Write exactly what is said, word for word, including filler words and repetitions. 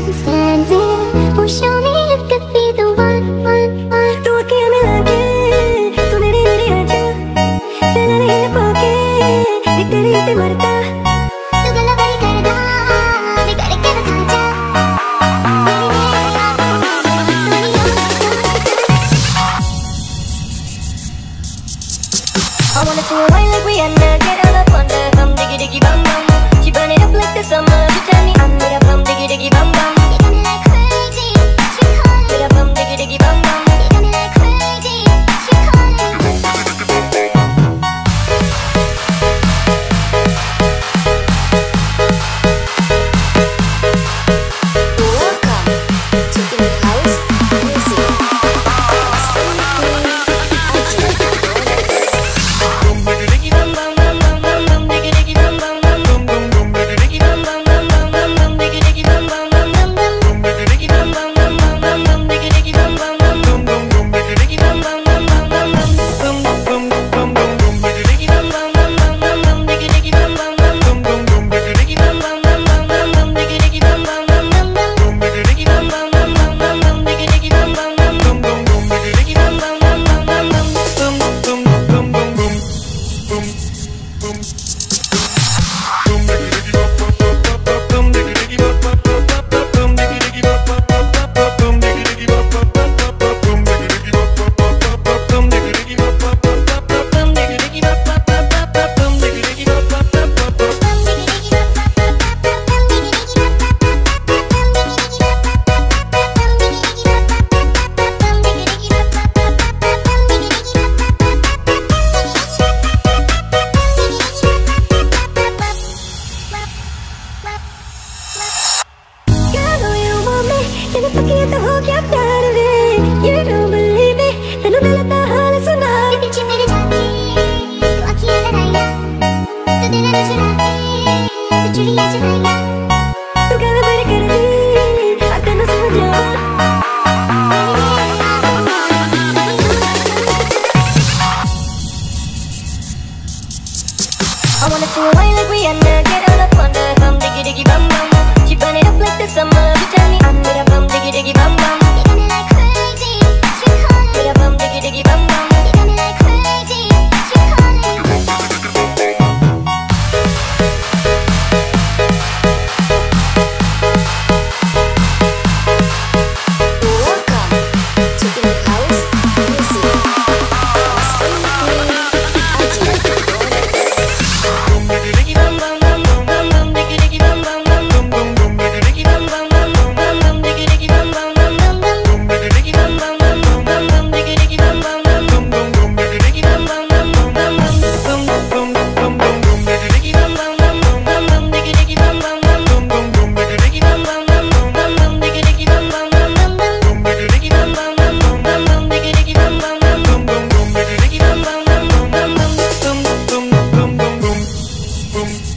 stand there. Oh, show me you could be the one, one, one. तू अखियां मिला के तू मेरी मेरी आजा कहना नहीं पाके एक तेरी ते मरता तू गला बड़ी करदा बिगड़ के दिखा जा मेरी मेरी आंखों Sonia I wanna see you wine like Rihanna, get all up on the bum diggy diggy bum bum. She burn it up like the summer. She tell me I'm with a bum diggy diggy bum bum. You got me like crazy, she calling. With a bum diggy diggy bum bum. You got me like crazy, she calling. Welcome to In-House Music. I wanna see you wine like Rihanna, get all up on the bum diggy diggy bum bum. She burn it up like the summer. She tell me I'm with a bum diggy diggy bum bum. You got me like crazy, she calling. With a bum diggy diggy bum bum. You got me like crazy, she calling. Welcome to In-House Music. Boom.